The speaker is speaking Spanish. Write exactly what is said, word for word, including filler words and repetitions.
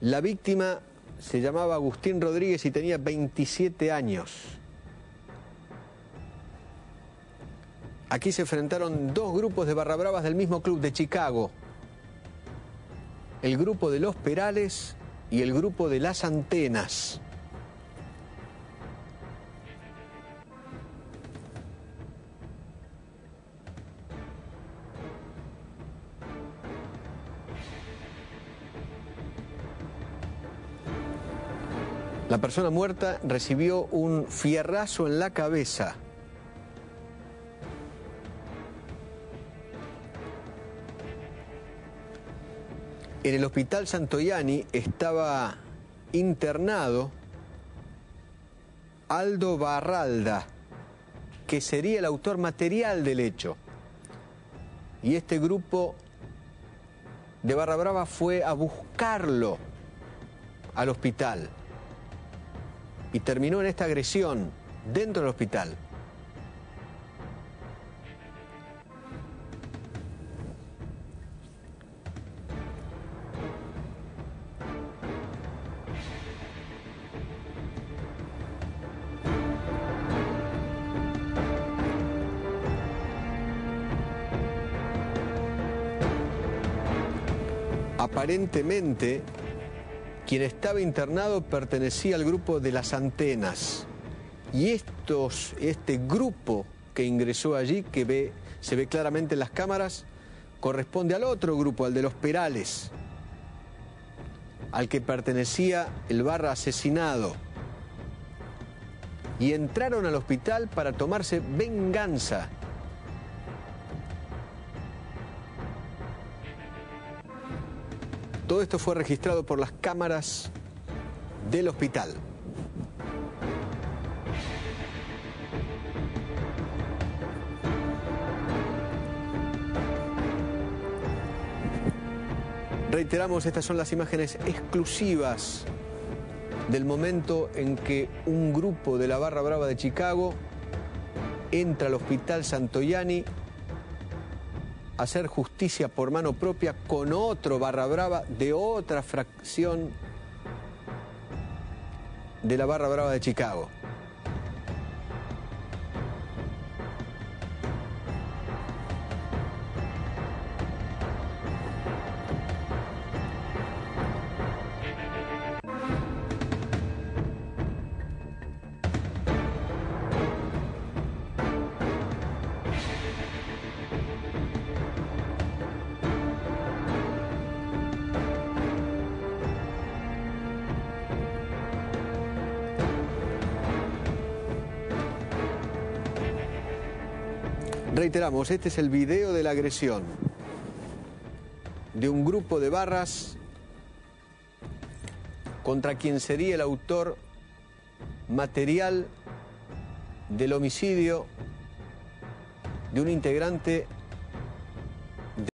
La víctima se llamaba Agustín Rodríguez y tenía veintisiete años. Aquí se enfrentaron dos grupos de barrabravas del mismo club de Chicago. El grupo de Los Perales y el grupo de Las Antenas. La persona muerta recibió un fierrazo en la cabeza. En el hospital Santoyani estaba internado Aldo Barralda, que sería el autor material del hecho. Y este grupo de Barra Brava fue a buscarlo al hospital. Y terminó en esta agresión dentro del hospital. Aparentemente, quien estaba internado pertenecía al grupo de Las Antenas. Y estos, este grupo que ingresó allí, que ve, se ve claramente en las cámaras, corresponde al otro grupo, al de Los Perales, al que pertenecía el Barra asesinado. Y entraron al hospital para tomarse venganza. Todo esto fue registrado por las cámaras del hospital. Reiteramos, estas son las imágenes exclusivas del momento en que un grupo de la Barra Brava de Chicago entra al hospital Santoyani a hacer justicia por mano propia con otro Barra Brava de otra fracción de la Barra Brava de Chicago. Reiteramos, este es el video de la agresión de un grupo de barras contra quien sería el autor material del homicidio de un integrante